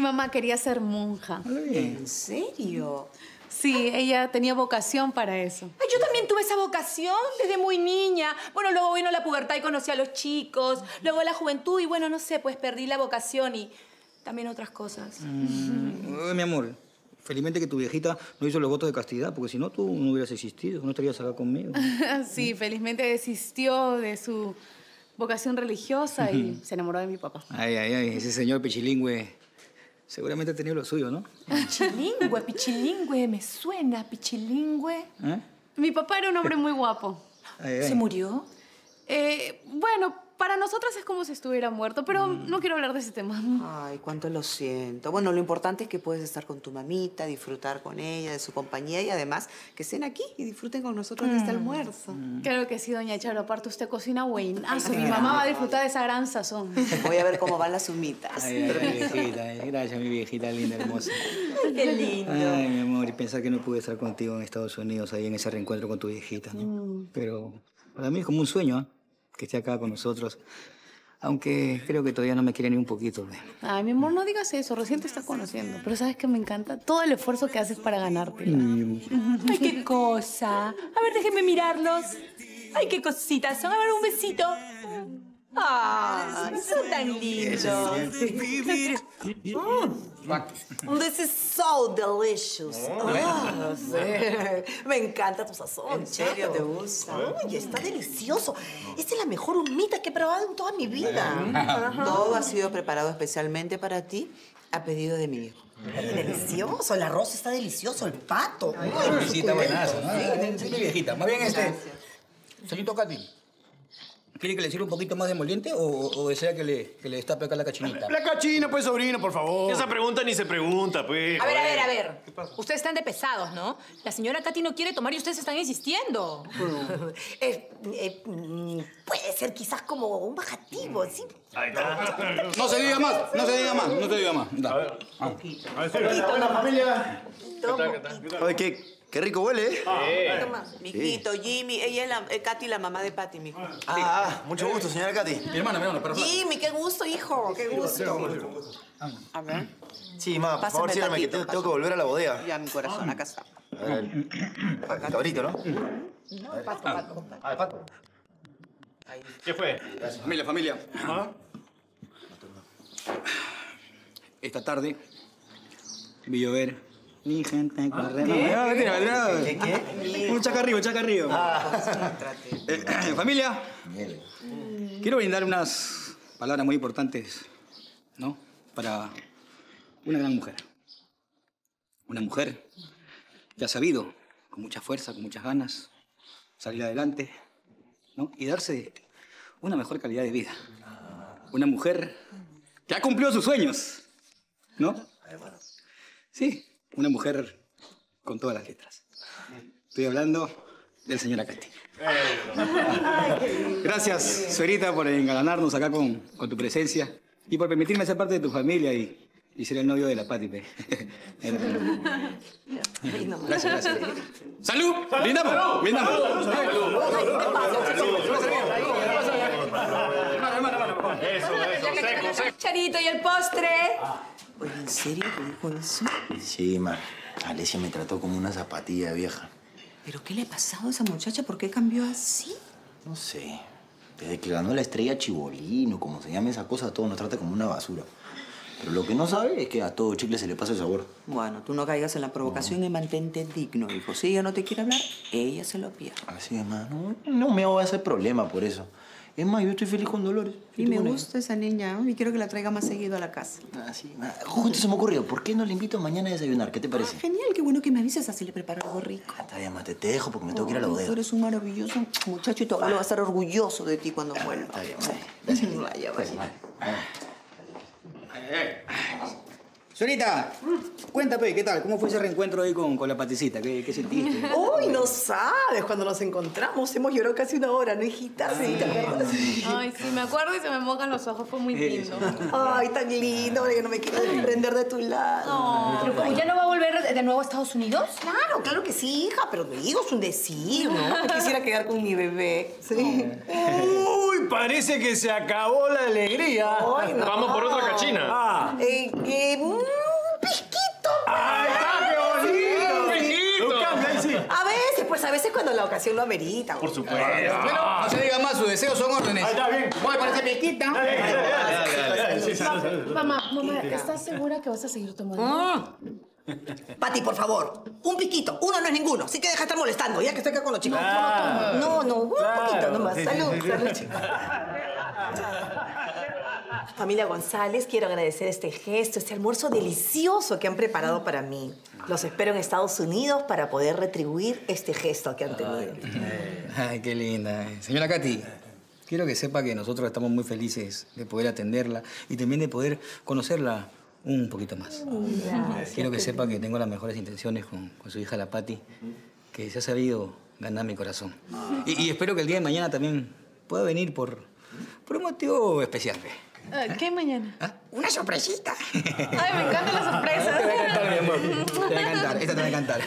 Mi mamá quería ser monja. ¿En serio? Sí, ella tenía vocación para eso. Ay, yo también tuve esa vocación desde muy niña. Bueno, luego vino la pubertad y conocí a los chicos. Luego la juventud y, bueno, no sé, pues perdí la vocación y también otras cosas. Mi amor, felizmente que tu viejita no hizo los votos de castidad, porque si no, tú no hubieras existido, no estarías acá conmigo. Sí, felizmente desistió de su vocación religiosa y se enamoró de mi papá. Ay, ese señor pichilingüe seguramente ha tenido lo suyo, ¿no? Pichilingüe, me suena, pichilingüe. ¿Eh? Mi papá era un hombre muy guapo. ¿Se murió? Bueno, para nosotras es como si estuviera muerto, pero no quiero hablar de ese tema. Ay, cuánto lo siento. Bueno, lo importante es que puedes estar con tu mamita, disfrutar con ella, de su compañía y además que estén aquí y disfruten con nosotros de este almuerzo. Claro que sí, doña Charo. Aparte, usted cocina buenazo. Mi mamá va a disfrutar de esa gran sazón. Voy a ver cómo van las humitas. Ay, viejita, gracias, mi viejita linda, hermosa. Qué lindo. Ay, mi amor, y pensar que no pude estar contigo en Estados Unidos, ahí en ese reencuentro con tu viejita, ¿no? Pero para mí es como un sueño, ¿eh? Que esté acá con nosotros. Aunque creo que todavía no me quiere ni un poquito. Ay, mi amor, no digas eso. Recién te estás conociendo. Pero ¿sabes qué me encanta? Todo el esfuerzo que haces para ganarte. Ay, qué cosa. A ver, déjenme mirarlos. Ay, qué cositas son. A ver, un besito. Ay, son tan lindos. This is so delicious. Sí. Me encanta tu sazón. ¿En serio te gusta? Uy, está delicioso. Esta es la mejor humita que he probado en toda mi vida. Todo ha sido preparado especialmente para ti a pedido de mi hijo. Ay, delicioso. El arroz está delicioso. El pato. Visita buenazo, ¿no? Sí, mi viejita. Más bien Solito Katy. ¿Quiere que le sirva un poquito más de emoliente o desea que le destape acá la cachinita? La cachina, pues, sobrino, por favor. Esa pregunta ni se pregunta, pues. A ver. Ustedes están de pesados, ¿no? La señora Katy no quiere tomar y ustedes están insistiendo. Puede ser quizás como un bajativo, ¿sí? No se diga más. Da. Hola, familia. Oye, qué rico huele, ¿eh? Toma, mijito, Jimmy. Ella es Katy, la mamá de Patty, mijo. Mucho gusto, señora Katy. Mi hermana, perdón. Jimmy, qué gusto, hijo. Qué gusto. A ver. Sí, ma, por favor, Pásame el síganme, que patito, tengo que volver a la bodega. Ya, mi corazón, acá está. A ver, el cabrito, ¿no? No, pato. Pato. ¿Qué fue? Familia. Esta tarde vi llover. Mi gente corriendo. ¿Qué? Un chacarrillo. Familia, quiero brindar unas palabras muy importantes, ¿no? Para una gran mujer. Una mujer que ha sabido, con mucha fuerza, con muchas ganas, salir adelante, ¿no? Y darse una mejor calidad de vida. Una mujer que ha cumplido sus sueños, ¿no? Sí, una mujer con todas las letras. Estoy hablando del señor Katy. Gracias, suegrita, por engalanarnos acá con tu presencia y por permitirme ser parte de tu familia y ser el novio de la Patty. Gracias. ¡Salud! ¡Brindamos! Seco. Charito, ¿y el postre? Oye, ¿en serio te dijo eso? Sí, ma. Alesia me trató como una zapatilla vieja. ¿Pero qué le ha pasado a esa muchacha? ¿Por qué cambió así? No sé. Desde que ganó la estrella Chibolino, como se llama esa cosa, todo nos trata como una basura. Pero lo que no sabe es que a todo chicle se le pasa el sabor. Bueno, tú no caigas en la provocación y mantente digno, hijo. Si ella no te quiere hablar, ella se lo pierde. Así es, ma. No me voy a hacer problema por eso. Es más, yo estoy feliz con Dolores. Y me gusta esa niña, ¿no? Y quiero que la traiga más seguido a la casa. Ah, sí, ma. Justo se me ocurrió. ¿Por qué no le invito mañana a desayunar? ¿Qué te parece? Genial, qué bueno que me avises, así le preparo algo rico. Está bien, ma. Te dejo porque me tengo que ir a la bodega. Tú eres un maravilloso muchacho y tu abuelo va a estar orgulloso de ti cuando vuelva. Está bien, ma. Gracias. Vaya. Señorita, cuéntame, ¿qué tal? ¿Cómo fue ese reencuentro ahí con la Paticita? ¿Qué sentiste? Uy, no sabes, cuando nos encontramos hemos llorado casi una hora, ¿no, hijita? Sí, ¿te acuerdas? Ay, sí, me acuerdo y se me mojan los ojos. Fue muy lindo. Ay, tan lindo, ahora que no me quiero desprender de tu lado. ¿Pero cómo, ya no va a volver de nuevo a Estados Unidos? Claro que sí, hija, pero me digo, es un decir, ¿no? Me quisiera quedar con mi bebé. Sí. Uy, parece que se acabó la alegría. Ay, no. Vamos por otra cachina. cuando la ocasión lo amerita. Por supuesto. Bueno, no se diga más, sus deseos son órdenes. Está bien. Voy para ese piquita. Mamá, ¿estás segura que vas a seguir tomando? Pati, por favor, un piquito. Uno no es ninguno. Sí que deja de estar molestando, ya que estoy acá con los chicos. No, un poquito nomás. Salud, chicos. Familia González, quiero agradecer este gesto, este almuerzo delicioso que han preparado para mí. Los espero en Estados Unidos para poder retribuir este gesto que han tenido. Ay, qué linda. Señora Katy, quiero que sepa que nosotros estamos muy felices de poder atenderla y también de poder conocerla un poquito más. Gracias. Quiero que sepa que tengo las mejores intenciones con su hija, la Pati, que se ha sabido ganar mi corazón. Y espero que el día de mañana también pueda venir por un motivo especial. ¿Qué mañana? ¿Ah? ¡Una sorpresita! Ay, me encantan las sorpresas. Te va a encantar, mi amor. Te va a encantar. Esta te va a encantar.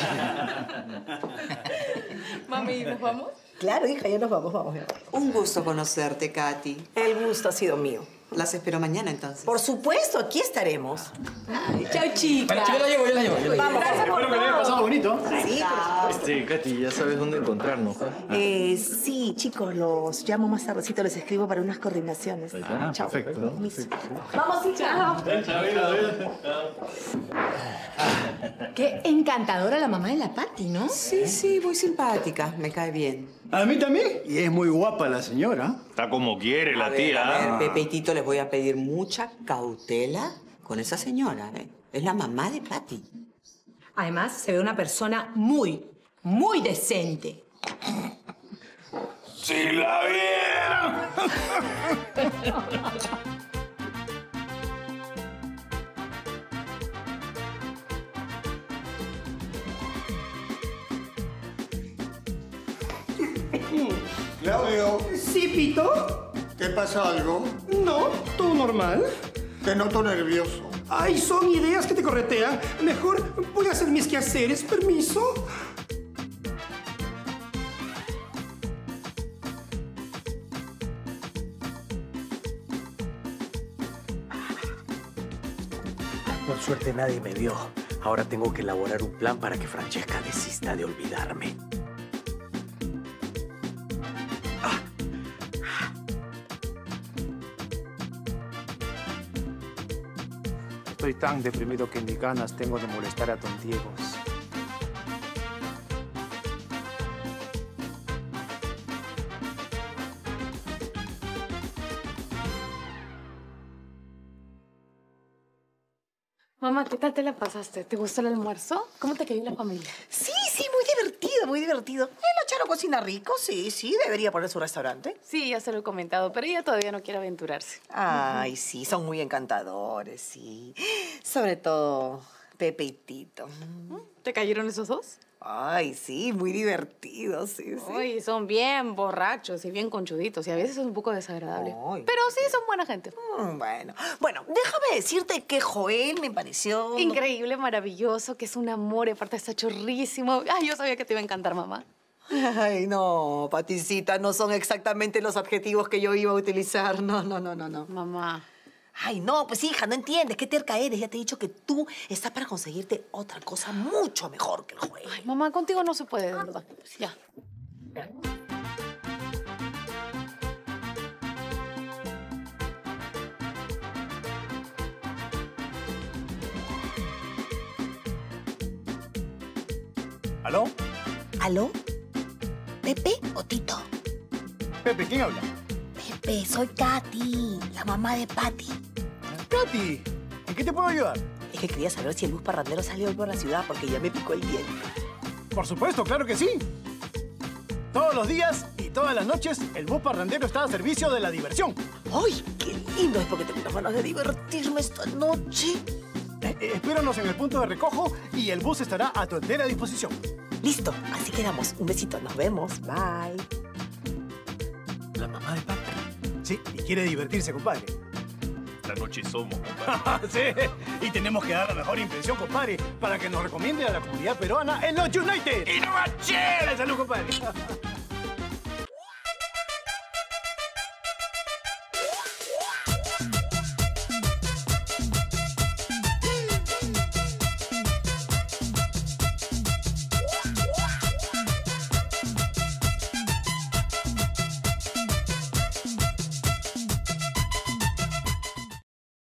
Mami, ¿nos vamos? Claro, hija, ya nos vamos, vamos. Un gusto conocerte, Katy. El gusto ha sido mío. Las espero mañana, entonces. Por supuesto, aquí estaremos. Chao, chicas. Bueno, yo la llevo. Vamos, Espero que le haya pasado bonito. Sí, Katy, ya sabes dónde encontrarnos. sí, chicos, los llamo más tardecito, les escribo para unas coordinaciones. Chao. Perfecto. Vamos, hija. Qué encantadora la mamá de la Pati, ¿no? Sí, muy simpática. Me cae bien. A mí también. Y es muy guapa la señora. Está como quiere la A tía. ver, Pepe y Tito, les voy a pedir mucha cautela con esa señora, ¿eh? Es la mamá de Pati. Además, se ve una persona muy, muy decente. ¡Si la vieran! Claudio, ¿Sí, Pito? ¿te pasa algo? No, todo normal. Te noto nervioso. Ay, son ideas que te corretean. Mejor voy a hacer mis quehaceres. ¿Permiso? Por suerte nadie me vio. Ahora tengo que elaborar un plan para que Francesca desista de olvidarme. Estoy tan deprimido que ni ganas tengo de molestar a don Diego. Mamá, ¿qué tal te la pasaste? ¿Te gustó el almuerzo? ¿Cómo te cayó la familia? Sí, muy divertido, muy divertido. La Charo cocina rico, sí, debería poner su restaurante. Sí, ya se lo he comentado, pero ella todavía no quiere aventurarse. Ay, sí, son muy encantadores, sí. Sobre todo Pepe y Tito. ¿Te cayeron esos dos? Ay, sí, muy divertidos, sí. Uy, son bien borrachos y bien conchuditos y a veces es un poco desagradable. Ay. Pero sí, son buena gente. Bueno, déjame decirte que Joel me pareció... Increíble, maravilloso, que es un amor y aparte está chorrísimo. Ay, yo sabía que te iba a encantar, mamá. Ay, no, Paticita, no son exactamente los adjetivos que yo iba a utilizar. No. Mamá. Ay, no, pues hija, no entiendes. Qué terca eres. Ya te he dicho que tú estás para conseguirte otra cosa mucho mejor que el Joel. Ay, mamá, contigo no se puede, de verdad. Ya. ¿Aló? ¿Aló? ¿Pepe o Tito? Pepe, ¿quién habla? Pepe, soy Katy, la mamá de Pati. Katy, ¿en qué te puedo ayudar? Es que quería saber si el bus parrandero salió hoy por la ciudad porque ya me picó el diente. Por supuesto, claro que sí. Todos los días y todas las noches, el bus parrandero está a servicio de la diversión. ¡Ay, qué lindo! Es porque tengo unas ganas de divertirme esta noche. Espéranos en el punto de recojo y el bus estará a tu entera disposición. Listo, así quedamos. Un besito, nos vemos. Bye. ¿La mamá de Papi? Sí, y quiere divertirse, compadre. Esta noche somos, compadre. Sí, y tenemos que dar la mejor impresión, compadre, para que nos recomiende a la comunidad peruana en los United. ¡Y no manches! ¡Salud, compadre!